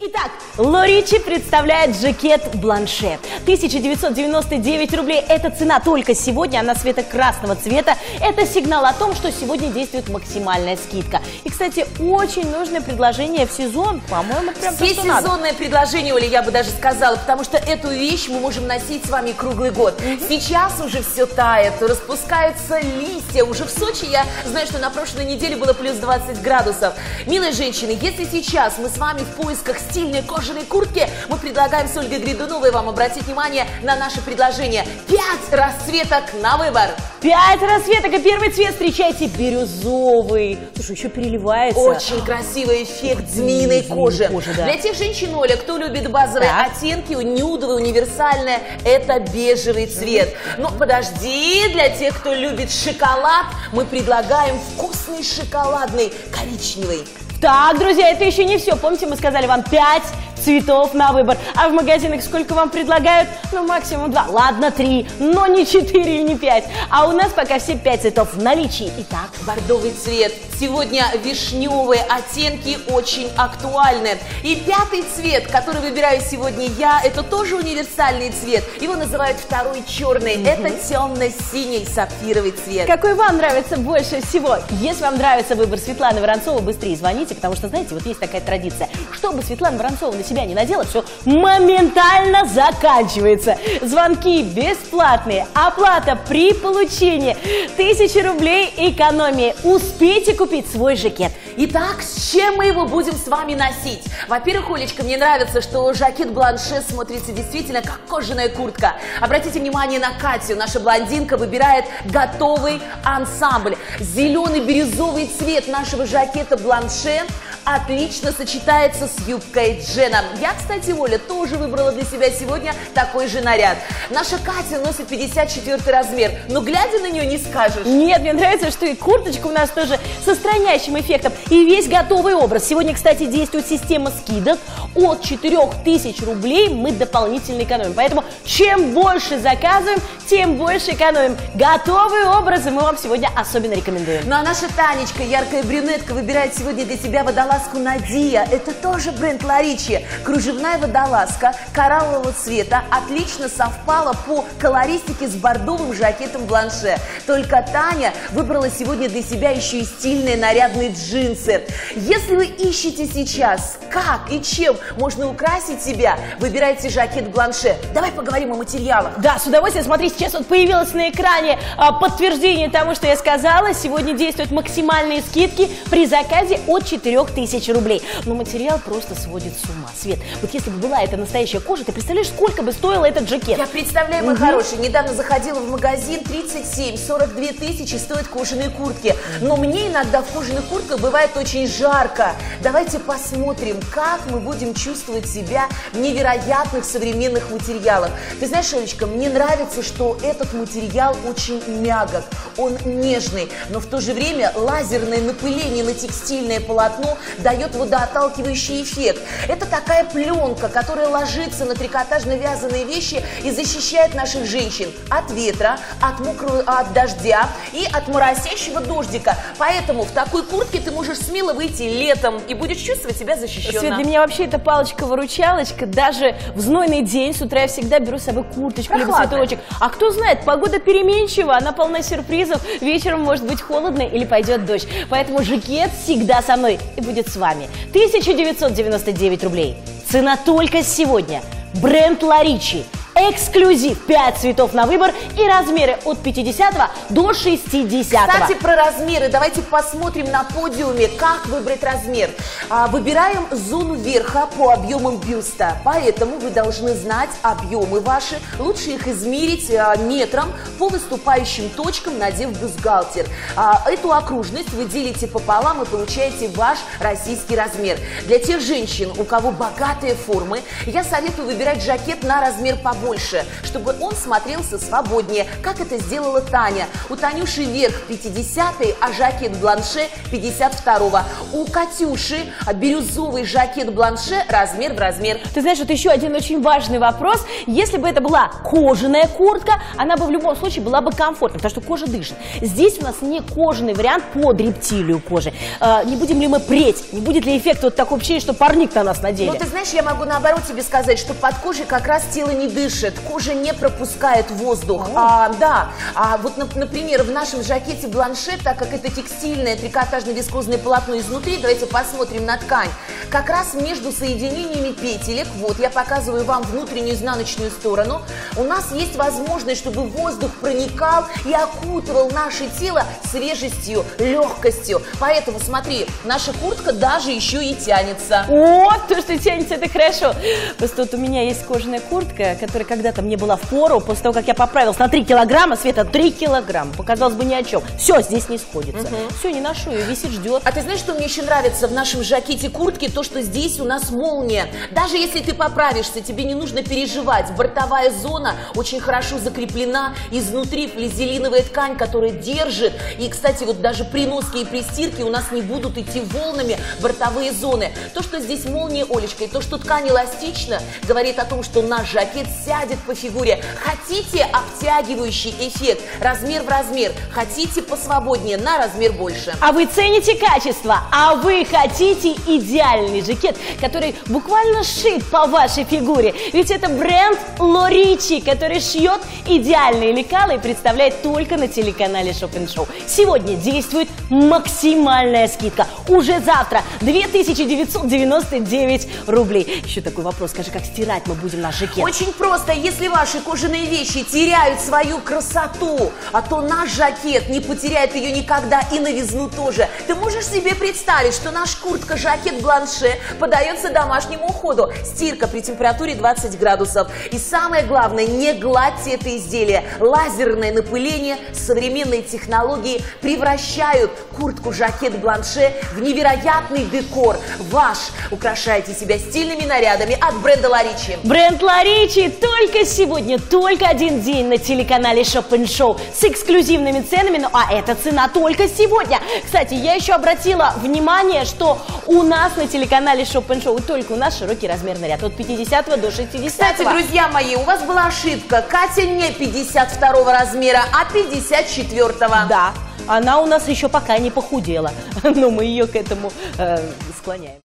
Итак, Лоричи представляет жакет Бланше. 1999 рублей – это цена только сегодня, она светло-красного цвета. Это сигнал о том, что сегодня действует максимальная скидка. И, кстати, очень нужное предложение в сезон, по-моему, прям то, что надо. Сезонное предложение, Оля, я бы даже сказала, потому что эту вещь мы можем носить с вами круглый год. Сейчас уже все тает, распускаются листья. Уже в Сочи, я знаю, что на прошлой неделе было плюс 20 градусов. Милые женщины, если сейчас мы с вами в поисках стильной кожаной куртки, мы предлагаем с Ольгой Гридуновой вам обратить внимание на наше предложение. 5 расцветок на выбор. 5 расцветок, и первый цвет встречайте бирюзовый. Слушай, еще переливается. Очень красивый эффект змеиной кожи. Да. Для тех женщин, Оля, кто любит базовые оттенки, нюдовые, универсальные, это бежевый цвет. Но подожди, для тех, кто любит шоколад, мы предлагаем вкусный шоколадный коричневый. Так, друзья, это еще не все. Помните, мы сказали вам 5 цветов на выбор. А в магазинах сколько вам предлагают? Ну, максимум 2. Ладно, 3, но не 4 и не 5. А у нас пока все 5 цветов в наличии. Итак, бордовый цвет. Сегодня вишневые оттенки очень актуальны. И 5-й цвет, который выбираю сегодня я, это тоже универсальный цвет. Его называют второй черный. Это темно-синий сапфировый цвет. Какой вам нравится больше всего? Если вам нравится выбор Светланы Воронцовой, быстрее звоните, потому что, знаете, вот есть такая традиция. Чтобы Светлана Воронцова на себя не надела, все моментально заканчивается. Звонки бесплатные, оплата при получении. 1000 рублей экономии. Успейте купить свой жакет. Итак, с чем мы его будем с вами носить? Во-первых, Олечка, мне нравится, что жакет Бланше смотрится действительно как кожаная куртка. Обратите внимание на Катю. Наша блондинка выбирает готовый ансамбль. Зеленый бирюзовый цвет нашего жакета Бланше отлично сочетается с юбкой Джена. Я, кстати, Оля, тоже выбрала для себя сегодня такой же наряд. Наша Катя носит 54 размер, но глядя на нее не скажешь. Нет, мне нравится, что и курточка у нас тоже со странящим эффектом, и весь готовый образ. Сегодня, кстати, действует система скидок. От 4000 рублей мы дополнительно экономим. Поэтому чем больше заказываем, тем больше экономим. Готовые образы мы вам сегодня особенно рекомендуем. Ну а наша Танечка, яркая брюнетка, выбирает сегодня для себя водолазку Надия. Это тоже бренд Лоричи. Кружевная водолазка кораллового цвета отлично совпала по колористике с бордовым жакетом Бланше. Только Таня выбрала сегодня для себя еще и стильные нарядные джинсы. Если вы ищете сейчас, как и чем можно украсить себя, выбирайте жакет Бланше. Давай поговорим о материалах. Да, с удовольствием. Смотри, сейчас вот появилось на экране подтверждение тому, что я сказала. Сегодня действуют максимальные скидки при заказе от 4000 рублей. Но материал просто сводит с ума. Свет, вот если бы была эта настоящая кожа, ты представляешь, сколько бы стоил этот жакет? Я представляю, мой хороший, недавно заходила в магазин, 37-42 тысячи стоят кожаные куртки. Но мне иногда в кожаных куртках бывает очень жарко. Давайте посмотрим, как мы будем чувствовать себя в невероятных современных материалах. Ты знаешь, Олечка, мне нравится, что этот материал очень мягок, он нежный, но в то же время лазерное напыление на текстильное полотно дает водоотталкивающий эффект. Это такая пленка, которая ложится на трикотажно-вязаные вещи и защищает наших женщин от ветра, от дождя и от моросящего дождика. Поэтому в такой куртке ты можешь смело выйти летом и будешь чувствовать себя защищенно. Свет, для меня вообще это палочка-выручалочка. Даже в знойный день с утра я всегда беру с собой курточку либо цветочек. А кто знает, погода переменчива, она полна сюрпризов. Вечером может быть холодно или пойдет дождь. Поэтому жакет всегда со мной и будет с вами. 1999 рублей. Цена только сегодня. Бренд Лоричи. Эксклюзив, 5 цветов на выбор и размеры от 50 до 60. Кстати, про размеры. Давайте посмотрим на подиуме, как выбрать размер. Выбираем зону верха по объемам бюста, поэтому вы должны знать объемы ваши. Лучше их измерить метром по выступающим точкам, надев бюстгальтер. Эту окружность вы делите пополам и получаете ваш российский размер. Для тех женщин, у кого богатые формы, я советую выбирать жакет на размер повыше. побольше, чтобы он смотрелся свободнее, как это сделала Таня. У Танюши верх 50-й, а жакет бланше 52-го. У Катюши бирюзовый жакет бланше размер в размер. Ты знаешь, вот еще один очень важный вопрос. Если бы это была кожаная куртка, она бы в любом случае была бы комфортной, потому что кожа дышит. Здесь у нас не кожаный вариант под рептилию кожи. Не будем ли мы преть? Не будет ли эффект вот такого ощущения, что парник на нас надели? Ну, ты знаешь, я могу наоборот тебе сказать, что под кожей как раз тело не дышит, кожа не пропускает воздух. Вот, например, в нашем жакете бланше, так как это текстильное трикотажно-вискозное полотно изнутри, давайте посмотрим на ткань. Как раз между соединениями петелек, вот я показываю вам внутреннюю изнаночную сторону, у нас есть возможность, чтобы воздух проникал и окутывал наше тело свежестью, легкостью. Поэтому смотри, наша куртка даже еще и тянется. Вот, то, что тянется, это хорошо. Просто вот у меня есть кожаная куртка, которая когда-то мне была впору, после того, как я поправилась на 3 килограмма, Света, 3 килограмма, показалось бы ни о чем. Все, здесь не сходится. Все, не ношу ее, висит, ждет. А ты знаешь, что мне еще нравится в нашем жакете куртки? То, что здесь у нас молния. Даже если ты поправишься, тебе не нужно переживать. Бортовая зона очень хорошо закреплена. Изнутри флизелиновая ткань, которая держит. И, кстати, вот даже при носке и при стирке у нас не будут идти волнами бортовые зоны. То, что здесь молния, Олечка, и то, что ткань эластична, говорит о том, что наш жакет сядет по фигуре. Хотите обтягивающий эффект? Размер в размер. Хотите посвободнее, на размер больше. А вы цените качество, а вы хотите идеальный жакет, который буквально шит по вашей фигуре. Ведь это бренд Лоричи, который шьет идеальные лекала и представляет только на телеканале Shop & Show. Сегодня действует максимальная скидка. Уже завтра 2999 рублей. Еще такой вопрос, скажи, как стирать мы будем наш жакет? Очень просто. Если ваши кожаные вещи теряют свою красоту, а то наш жакет не потеряет ее никогда и новизну тоже. Ты можешь себе представить, что наш куртка-жакет бланше подается домашнему уходу. Стирка при температуре 20 градусов. И самое главное, не гладьте это изделие. Лазерное напыление, современные технологии превращают куртку-жакет бланше в невероятный декор. Ваш. Украшайте себя стильными нарядами от бренда Лоричи. Бренд Лоричи только сегодня, только один день на телеканале Shop & Show с эксклюзивными ценами. Ну, а эта цена только сегодня. Кстати, я еще обратила внимание, что у нас на телеканале Shop & Show только у нас широкий размерный ряд от 50 до 60. Кстати, друзья мои, у вас была ошибка. Катя не 52 размера, а 54-го. Да, она у нас еще пока не похудела, но мы ее к этому склоняем.